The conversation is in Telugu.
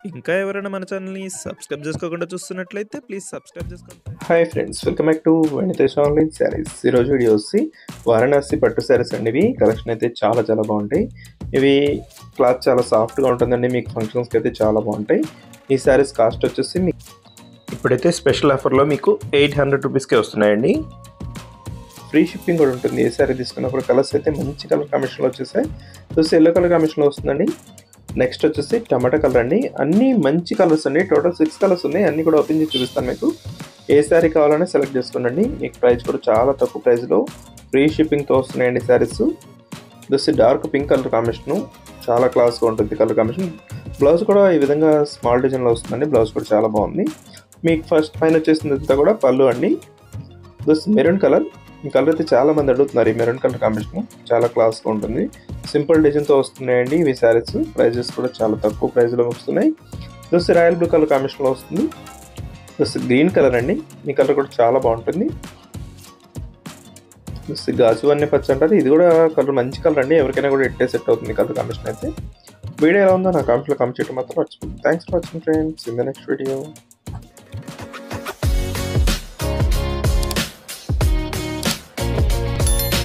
ఇంకా ఎవరైనా మన ఛానల్‌ని సబ్స్క్రైబ్ చేసుకోకుండా చూస్తున్నట్లయితే ప్లీజ్ సబ్స్క్రైబ్ చేసుకోండి. Hi friends, welcome back to Venkatesh online sarees. ఈరోజు వీడియో వచ్చి వారణాసి పట్టు శారీస్ అండి. ఇవి కలెక్షన్ అయితే చాలా బాగుంటాయి. ఇవి క్లాత్ చాలా సాఫ్ట్గా ఉంటుందండి. మీకు ఫంక్షన్స్కి అయితే చాలా బాగుంటాయి. ఈ శారీస్ కాస్ట్ వచ్చేసి మీకు ఇప్పుడైతే స్పెషల్ ఆఫర్లో మీకు 800 రూపీస్కే వస్తున్నాయండి. ఫ్రీ షిప్పింగ్ కూడా ఉంటుంది. ఏ శారీ తీసుకున్నప్పుడు కలర్స్ అయితే మంచి కలర్ కాంబినేషన్లో వచ్చేసాయి. చూసి ఎల్లో కలర్ కాంబినేషన్లో వస్తుందండి. నెక్స్ట్ వచ్చేసి టమాటా కలర్ అండి. అన్నీ మంచి కలర్స్ అండి. టోటల్ 6 కలర్స్ ఉన్నాయి. అన్నీ కూడా ఓపెన్ చేసి చూపిస్తాను మీకు. ఏ శారీ కావాలనే సెలెక్ట్ చేసుకోండి. మీకు ప్రైస్ కూడా చాలా తక్కువ ప్రైస్లో ఫ్రీ షిప్పింగ్తో వస్తున్నాయండి sarees. Just dark pink colour combination చాలా క్లాస్గా ఉంటుంది కలర్ కాంబినేషన్. బ్లౌజ్ కూడా ఈ విధంగా స్మాల్ డిజైన్లో వస్తుందండి. బ్లౌజ్ కూడా చాలా బాగుంది. మీకు ఫస్ట్ పైన వచ్చేసిందంతా కూడా పళ్ళు అండి. Just maroon colour. ఈ కలర్ అయితే చాలా మంది అడుగుతున్నారు. ఈ మెరూన్ కలర్ కాంబినేషన్ చాలా క్లాస్గా ఉంటుంది. సింపుల్ డిజైన్తో వస్తున్నాయండి ఇవి శారీస్. ప్రైజెస్ కూడా చాలా తక్కువ ప్రైస్లో వస్తున్నాయి. జస్ట్ రాయల్ బ్లూ కలర్ కాంబినేషన్లో వస్తుంది. జస్ట్ గ్రీన్ కలర్ అండి. ఈ కలర్ కూడా చాలా బాగుంటుంది. జస్ట్ గాజు అన్నీ పచ్చి అంటారు. ఇది కూడా కలర్ మంచి కలర్ అండి. ఎవరికైనా కూడా ఇట్టే సెట్ అవుతుంది కలర్ కాంబినేషన్ అయితే. వీడియో ఎలా ఉందో నా కామెంట్లో కామెంట్ చేయడం మాత్రం మర్చిపోండి. Thanks for watching friends. In the next video.